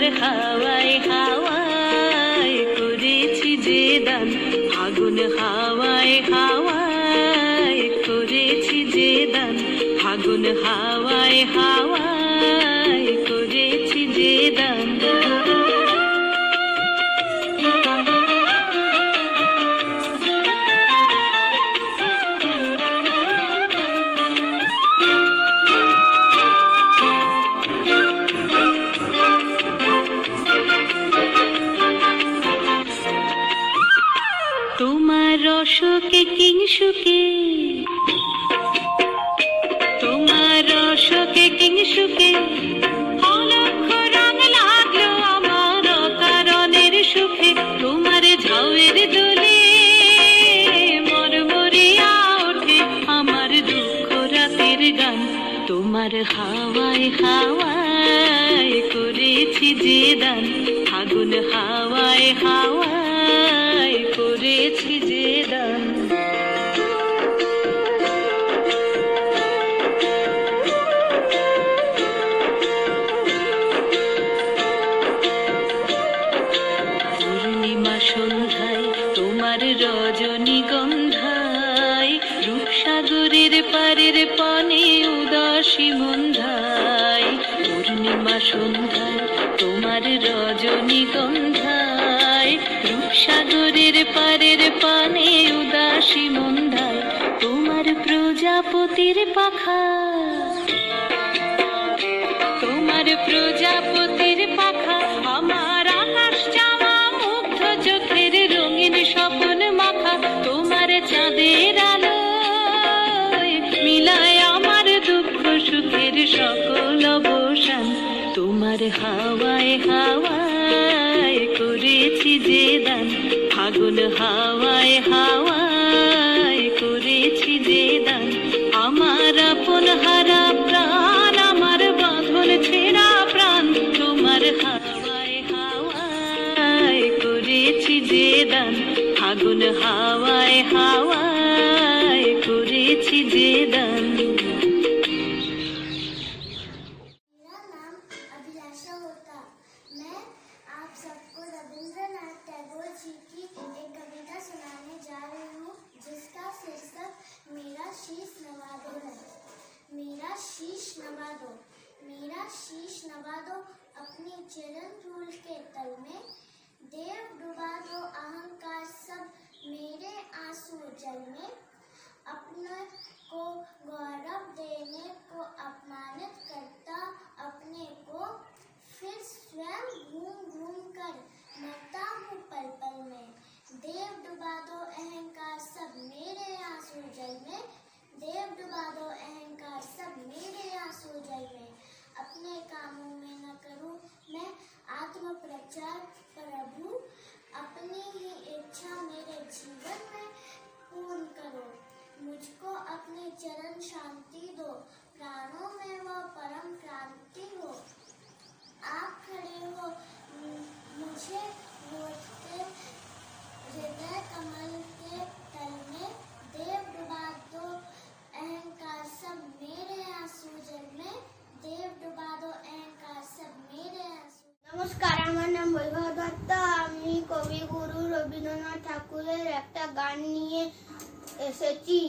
হাওয়ায় হাওয়ায় করেছি যে দান, ফাগুন হাওয়ায় হাওয়ায় করেছি যে দান, ফাগুন হাওয়ায় হাওয়ায় করেছি যে দান। তোমার রসকে কিংসুকে, তোমার রসকে কিংসুকে অলক্ষ রং লাগলো আমার অকারণের সুখে। তোমার ঝাউয়ের দোলে মরমরিয়া ওঠে আমার দুঃখ রাতের গান। তোমার হাওয়ায় হাওয়ায় করেছি যে দান, ফাগুন হাওয়ায় হাওয়ায় করেছি যে দান। পূর্ণিমা সন্ধ্যায় তোমার রজনীগন্ধায়, রূপসাগরের পারের পানে উদাসী মন্ধায়। পূর্ণিমা সন্ধ্যায় তোমার রজনীগন্ধায়, রূপসাগরের পারের পানে উদাসী মন্ধায়। তোমার প্রজাপতির পাখা, তোমার প্রজাপতির পাখা আমার আকাশ চাওয়া মুগ্ধ চোখের রঙিন স্বপ্ন মাখা। তোমার চাঁদের আলো মিলায় আমার দুঃখ সুখের সকল অবসান। তোমার হাওয়ায় হাওয়ায় করেছি যে দান, ফাগুন হাওয়ায় হাওয়ায় করেছি যে দান। আমার আপন হারা প্রাণ, আমার বাঁধন ছেঁড়া প্রাণ, তোমার হাওয়ায় হাওয়ায় করেছি যে দান, ফাগুন হাওয়ায় হাওয়ায় করেছি যে দান। मेरा शीश नवा दो, मेरा शीश नवा दो अपने चरण धूल के तल में। देव डुबा दो अहंकार सब मेरे आंसू जल में। अपने को गौरव देने को अपमानित करता अपने को, फिर स्वयं घूम घूम कर मरता हूँ पल पल में। देव डुबा दो अहंकार सब मेरे आंसू जल में। देव डुबा दो अहंकार सब मेरे आंसू जल में। अपने कामों में न करूं मैं आत्म प्रचार प्रभु, अपनी ही इच्छा मेरे जीवन में पूर्ण करो। मुझको अपने चरण शांति दो, प्राणों में वह परम क्रांति हो। आप खड़े हो मुझे रोकते हृदय कमल के तल में। देव डुबा दो अहंकार सब मेरे आंसू जल में। देव डुबा दो अहंकार सब मेरे आंसू। নমস্কার, আমার নাম বৈভব দত্ত। আমি কবিগুরু রবীন্দ্রনাথ ঠাকুরের একটা গান নিয়ে এসেছি।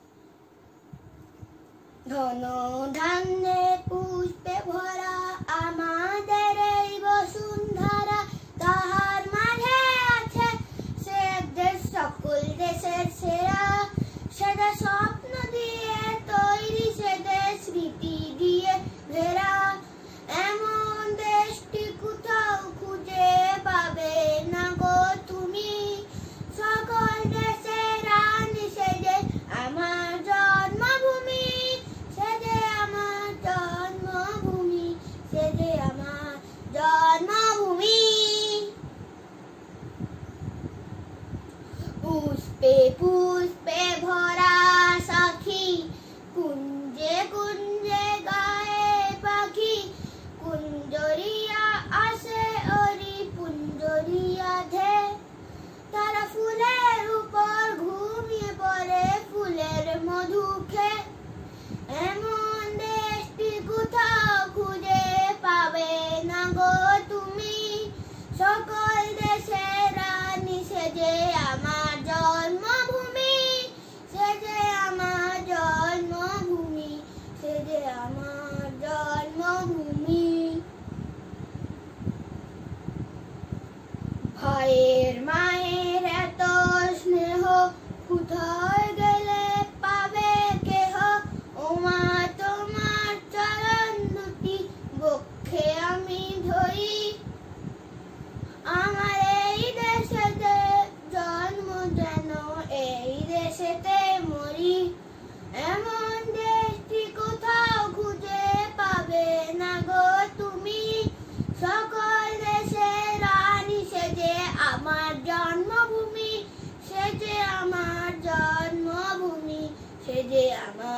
ধন ধান্যে পুষ্পে ভরা আমাদের এই বসুন্ধরা, তাহার মাঝে আছে সে দেশ সকল দেশের সেরা। সেটা স্বপ্ন দিয়ে তৈরি, সে দেশ স্মৃতি দিয়ে ঘেরা। এমন দেশটি কোথাও খুঁজে পাবে না গো তুমি। সকল দেশের রানী সে যে আমার জন্মভূমি, সে যে আমার জন্মভূমি।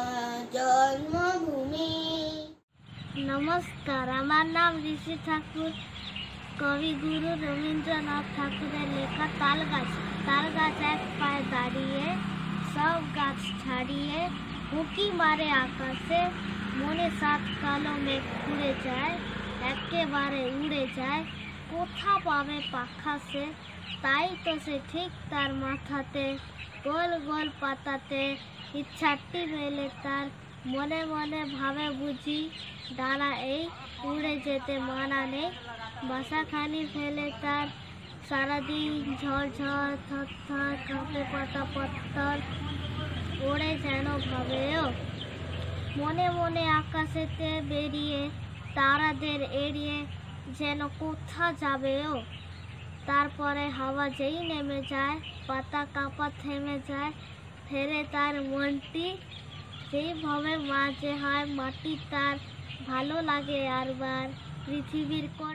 জন্মভূমি। নমস্কার, আমার নাম ঋষি ঠাকুর। কবিগুরু রবীন্দ্রনাথ ঠাকুরের লেখা তালগাছ। তালগাছ এক পায়ে দাঁড়িয়ে, সব গাছ ছাড়িয়ে, উঁকি মারে আকাশে, মনে সাত কালো মেঘ উড়ে যায়, একেবারে উড়ে যায়, কোথা পাবে পাখা সে? তাই তো সে ঠিক তার মাথাতে, গোল গোল পাতাতে, ইচ্ছাটি মেলে তার, মনে মনে ভাবে বুঝি, ডানা এই উড়ে যেতে মানা নেই। বাসাখানি ফেলে তার, সারাদিন ঝড় ঝড় থর থর কাঁপে পাতা পত্তর, ওড়ে যেন ভাবেও। মনে মনে আকাশেতে বেরিয়ে, তারাদের এড়িয়ে, যেন কোথা যাবেও। তারপরে হাওয়া যেই নেমে যায়, পাতা কাঁপা থেমে যায়, ফেরে তার মনটি, সেইভাবে মাঝে হয় মাটি তার, ভালো লাগে আরবার পৃথিবীর কোন।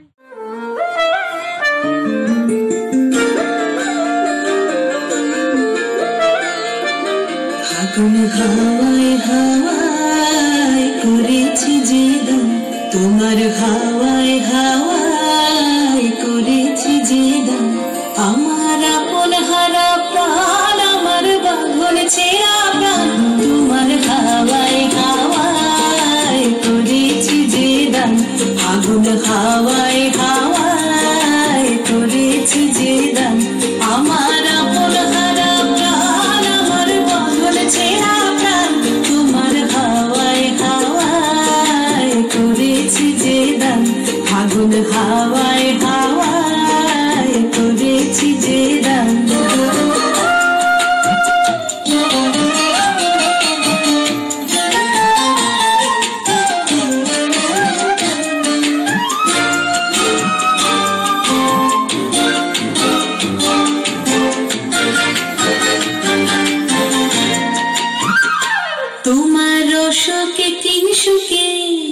ফাগুন হাওয়ায় হাওয়ায় করেছি যে দান, তোমার হাওয়ায় হাওয়ায় করেছি যে দান। আমার আপন হারা প্রাণ, আমার বাঁধন ছেঁড়া প্রাণ, তোমার হাওয়ায় হাওয়ায় করেছি যে দান। ফাগুন হাওয়ায় হাওয়ায় করেছি যে দান। আমার আপন হারা প্রাণ, আমার বাঁধন ছেঁড়া প্রাণ, তোমার হাওয়ায় হাওয়ায় করেছি যে দান। ফাগুন হাওয়ায় হাওয়ায় করেছি যে দান। তোমার রসকে কিংসুকে,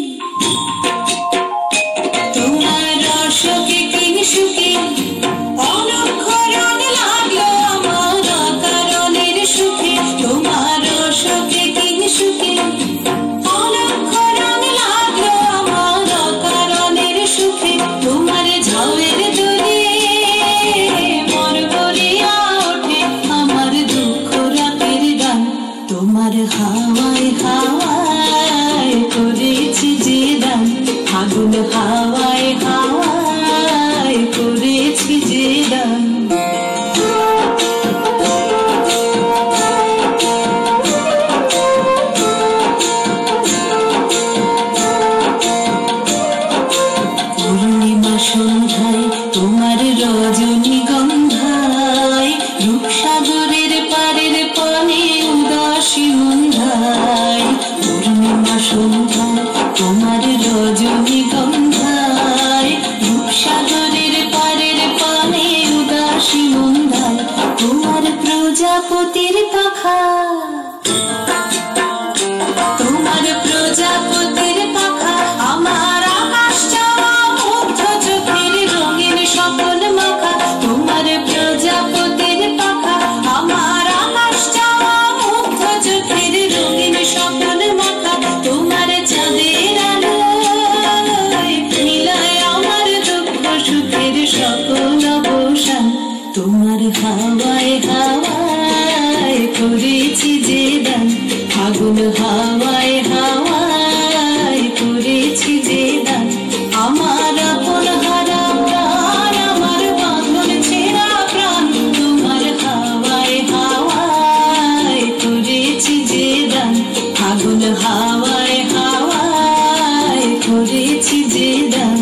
তোমার রসকে কিংসুকে, অনক্ষরণ লাগলো আমার কারণের সুখে। তোমার রসকে কিংসুকে, অনক্ষরণ লাগলো আমার কারণের সুখে। তোমার ঝাউয়ের দোলে মন ভরিয়া ওঠে আমার দুঃখ রাতের গান। তোমার হাওয়ায় হাওয়ায় করেছি যে দান। ফাগুন হাওয়ায় হাওয়ায় করেছি যে দান। পূর্ণিমা সন্ধ্যায় তোমার রজনীগন্ধায়, রূপসাগরের পারের পানে উদাসী মন্ধায়। পূর্ণিমা সন্ধ্যায় তোমার রজনীগন্ধায়, রূপসাগরের পারের পানে উদাসী মন্ধায়। তোমার প্রজাপতির পাখা, তোমার প্রজাপতির পাখা, আমার আকাশ চাওয়া মুগ্ধ চোখের রঙিন স্বপ্ন মাখা। তোমার প্রজাপতির পাখা, আমার আকাশ চাওয়া মুগ্ধ চোখের রঙিন স্বপ্ন মাখা। তোমার চাঁদের আলোয় মিলায় আমার দুঃখ সুখের সকল অবসান। তোমার হাওয়ায় হাওয়ায় করেছি যে দান। ফাগুন হাওয়ায় হাওয়ায় করেছি যে দান। আমার আপন হারা প্রাণ, আমার বাঁধন ছেঁড়া প্রাণ, তোমার হাওয়ায় হাওয়ায় করেছি যে দান। ফাগুন হাওয়ায় হাওয়ায় করেছি যে দান।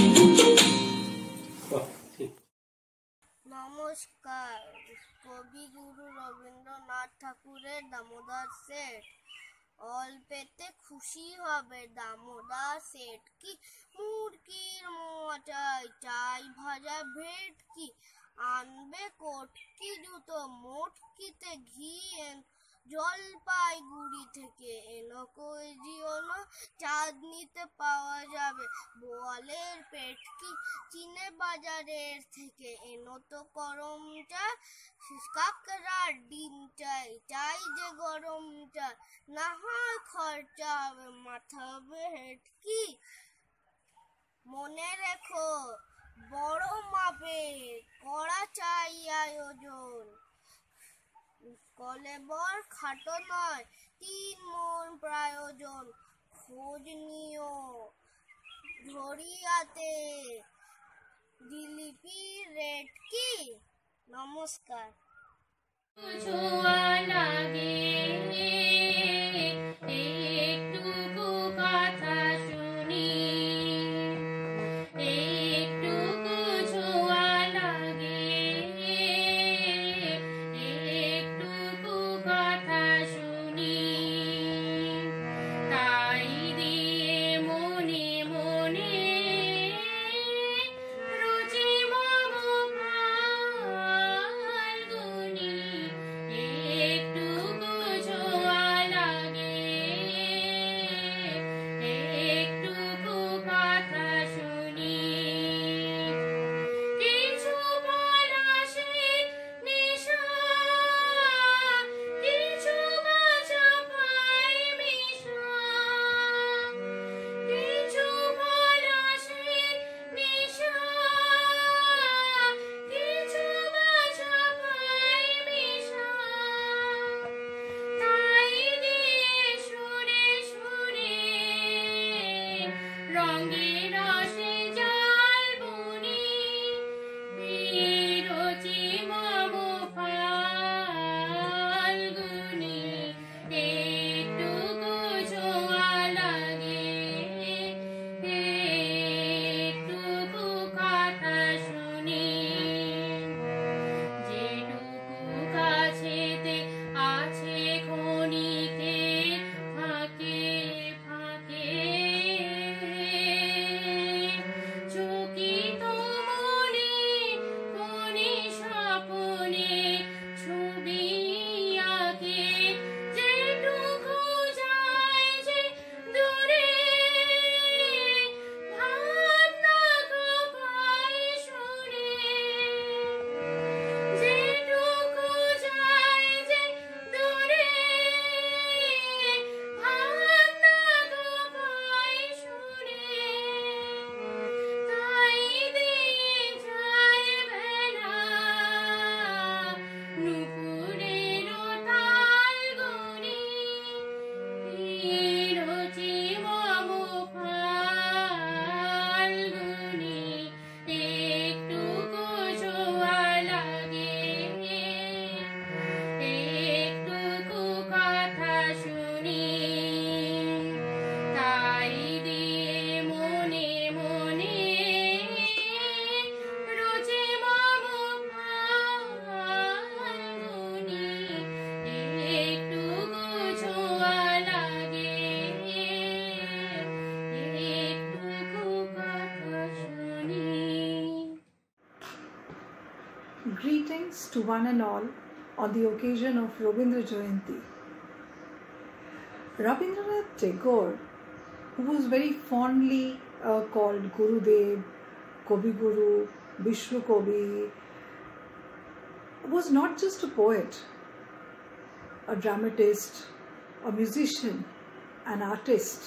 নমস্কার, কবিগুরু রবীন্দ্রনাথ ঠাকুরের দামোদর সেট। অল্পেতে খুশি হবে দামোদর সেট কি, মুরগির মোচাই চাই ভাজা ভেটকি, আনবে কটকি জুতো মোটকিতে ঘি, জলপাইগুড়ি থেকে এলো কই দিও না, চাঁদনিতে পাওয়া যাবে বোয়ালের পেটকি চিনে বাজারের থেকে। এনো তো গরম চা, কাকড়ার ডিম চাই, চাই যে গরম চা, না হয় খরচা হবে, মাথা হবে হেটকি। মনে রেখো বড় মাপের কড়া চাই আয়োজন, কলেবর খাটো নয় 3 মণ প্রয়োজন। খোঁজ নিও ধরিয়াতে জিলিপি রেটকি। নমস্কার। ছোঁয়া লাগে একটুকু কথা শুনি, একটুকু ছোঁয়া লাগে একটুকু কথা শুনি। তাই দিয়ে মনে মনে রুচি মম ফাল্গুনি, একটুকু ছোঁয়া লাগে একটুকু কথা শুনি। কিছু পলাশের নেশা, কিছু বাজা পাই মিশা, কিছু পলাশের নেশা, কিছু বাজা পাই মিশা। তাই দিয়ে সুরে সুরে রঙে রসে জাল বুনি, রুচি মম ফাল্গুনি, একটুকু ছোঁয়া লাগে একটুকু কথা শুনি। যেটুকু কাছেতে আছে ক্ষণিকের ফাঁকে ফাঁকে, চকিত মনে কোনে স্বপনে ছবি আঁকে। যেটুকু যায় যে দূরে ভাবনা গোপাই শুনে, যেটুকু যায় যে দূরে ভাবনা গোপাই শুনে। তাই দিয়ে যায় বেলা নুপুরের তালগুনি, রুচি মম ফাল্গুনি, একটুকু ছোঁয়া লাগে একটুকু কথা শুনি। তাই দিয়ে মনে মনে রুচি মম ফাল্গুনি, একটুকু ছোঁয়া লাগে একটুকু কথা শুনি। Greetings to one and all on the occasion of Rabindra Jayanti. Rabindranath Tagore, who was very fondly called Gurudev, Kavi Guru, Vishwa Kavi, was not just a poet, a dramatist, a musician, an artist,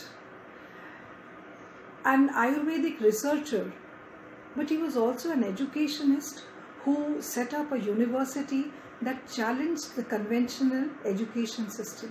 an Ayurvedic researcher, but he was also an educationist who set up a university that challenged the conventional education system.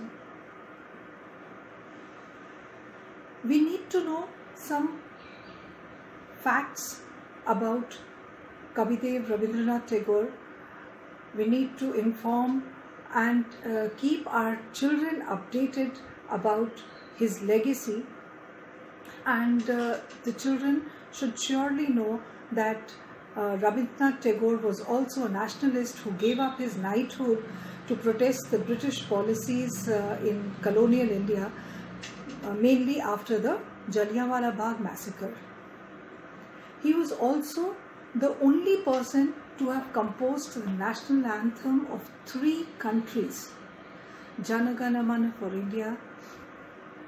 We need to know some facts about Kavidev Rabindranath Tagore. We need to inform and keep our children updated about his legacy, and the children should surely know that Rabindranath Tagore was also a nationalist who gave up his knighthood to protest the British policies in colonial India, mainly after the Jallianwala Bagh massacre. He was also the only person to have composed the national anthem of 3 countries: Jana Gana Mana for India,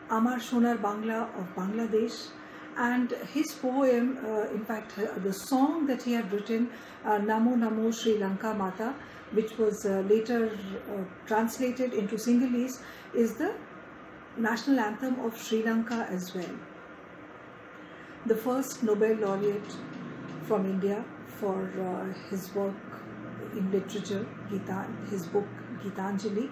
Amar Shonar Bangla of Bangladesh. And his poem, in fact, the song that he had written, Namo Namo Sri Lanka Mata, which was later translated into Sinhalese, is the national anthem of Sri Lanka as well. The first Nobel laureate from India for his work in literature, his book Gitanjali.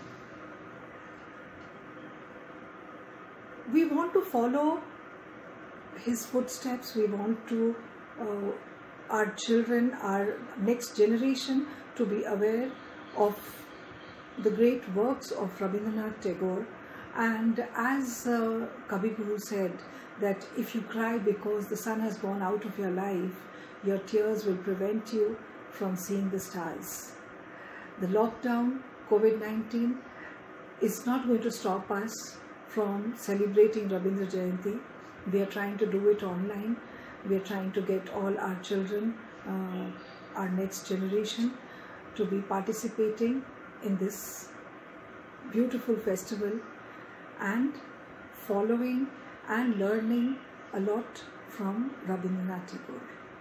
We want to follow his footsteps. We want to our children, our next generation, to be aware of the great works of Rabindranath Tagore. And as Kavi Guru said, that if you cry because the sun has gone out of your life, your tears will prevent you from seeing the stars. The lockdown, COVID-19, is not going to stop us from celebrating Rabindra Jayanti. We are trying to do it online. We are trying to get all our children, our next generation, to be participating in this beautiful festival and following and learning a lot from Rabindranath Tagore.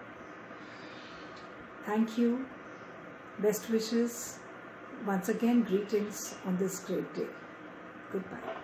Thank you. Best wishes. Once again, greetings on this great day. Goodbye.